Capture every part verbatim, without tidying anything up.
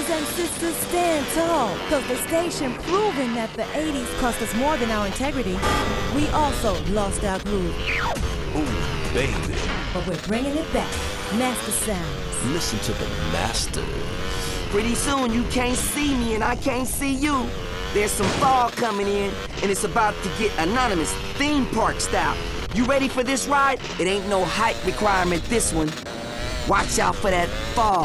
and sisters, stand tall, cause the station proving that the eighties cost us more than our integrity. We also lost our groove. Ooh, baby. But we're bringing it back. Master Sounds. Listen to the masters. Pretty soon you can't see me and I can't see you. There's some fall coming in and it's about to get anonymous, theme park style. You ready for this ride? It ain't no height requirement, this one. Watch out for that fall.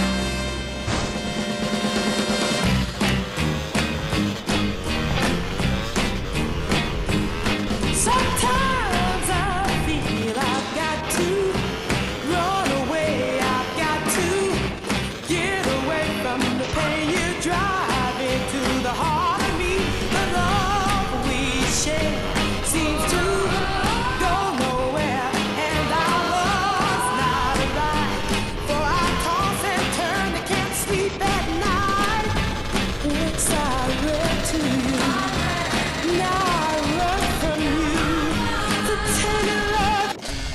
Sometimes I feel I've got to run away. I've got to get away from the pain you drive into the heart of me. The love we share seems to go nowhere, and our love's not right. For I toss and turn, I can't sleep at night. Once I read to you, now I run from you. The tender love.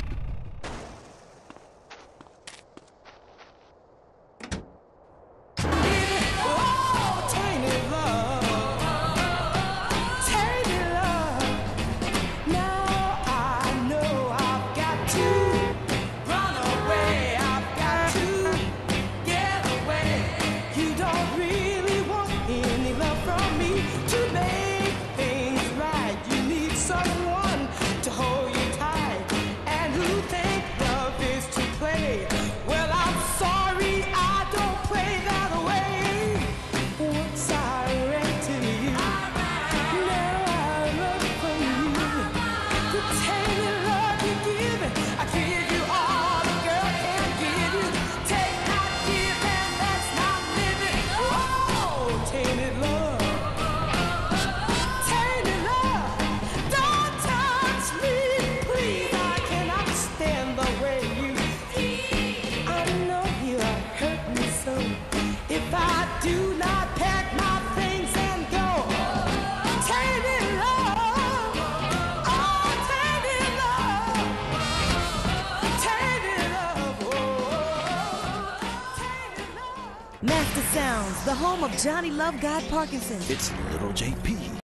Oh, tainted love, tainted love. Now I know I've got to run away. I've got to get away. You don't really want any love from me to make things right. You need someone to hold you tight and who think love is to play. Well, I'm sorry, I don't play that way. Once I ran to you, now I run from you. The tainted love you give, I give you all a girl can give you. Take, not give, and that's not living. Oh, tainted love. Tainted love, don't touch me, please. I cannot stand the way you. I know you hurt me so. If I do not pack my things and go, tainted love, oh, tainted love, tainted love, oh, tainted love. Master Sounds, the home of Johnny Love God Parkinson. It's Little J P.